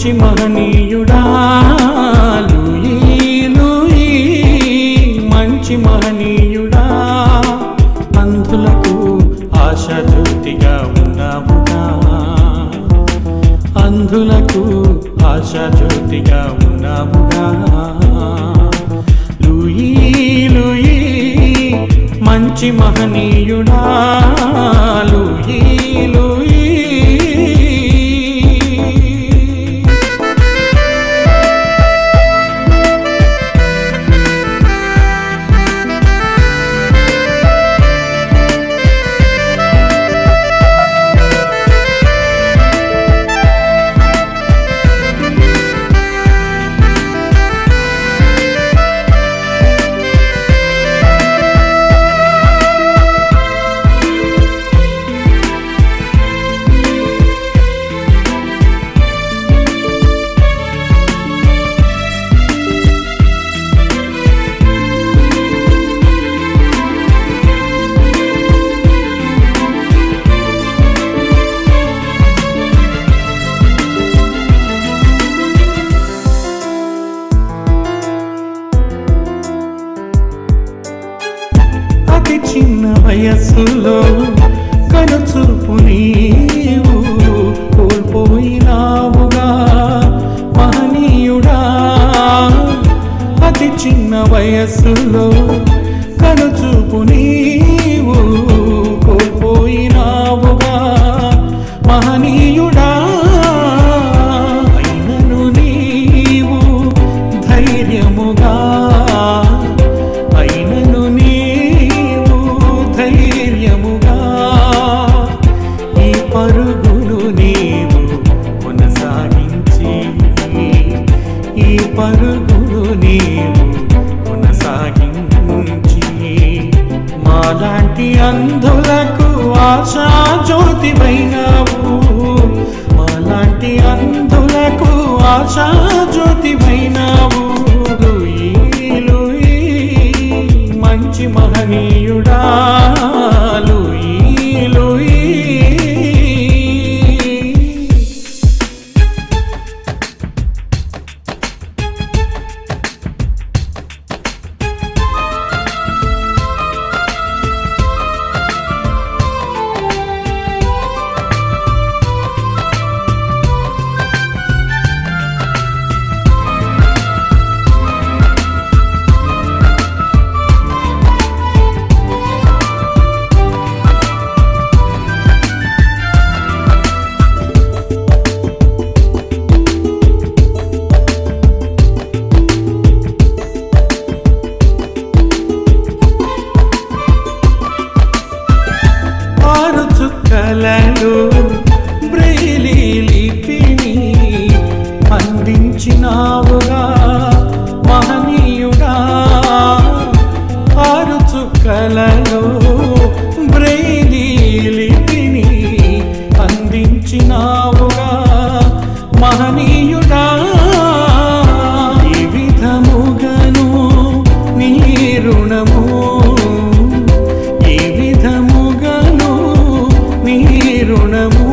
మంచి మహనీయుడా Louis Louis మంచి మహనీయుడా అంధులకు ఆశాజ్యోతిగా ఉన్నావుగా అంధులకు ఆశాజ్యోతిగా ఉన్నావుగా లూయి లూయి మంచి మహనీయుడా లూయి లూయి చిన్న వయస్సులో కనుచూపు నీవు కోల్పోయినావుగా మహనీయుడా అతి చిన్న వయస్సులో కనుచూపు నీవు కోల్పోయినావుగా మహనీయుడా అయినను నీవు ధైర్యముగా అయినను ధైర్యముగా ఈ పరుగును నీవు కొనసాగించి ఈ పరుగును నీవు కొనసాగించి మాలాంటి అంధులకు ఆశాజ్యోతివైనావు మాలాంటి అంధులకు ఆశాజ్యోతివైనావు లూయి లూయి మంచి మహనీయుడా లూయి లూయి బ్రెయిలీ లిపిని అందించినావుగా మహనీయుడా 6 చుక్కలలో బ్రెయిలీ లిపిని అందించినావుగా మహనీయుడా ఈ విధముగను నీ రుణము రుణము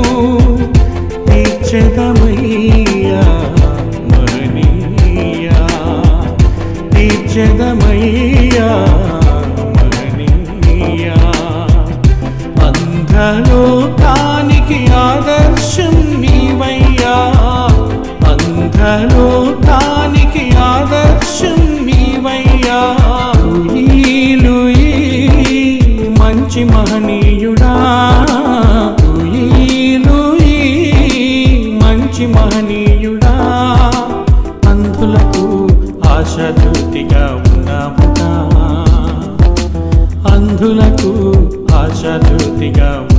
తీర్చెదమయ్యా మహనీయా తీర్చెదమయ్యా మహనీయా అంధలోకానికి ఆదర్శం నీవయ్యా అంధలోకానికి ఆదర్శం నీవయ్యా లూయి లూయి మంచి మహనీయుడా మహనీయుడా అంధులకు ఆశాజ్యోతిగా ఉన్నావుగా అంధులకు ఆశాజ్యోతిగా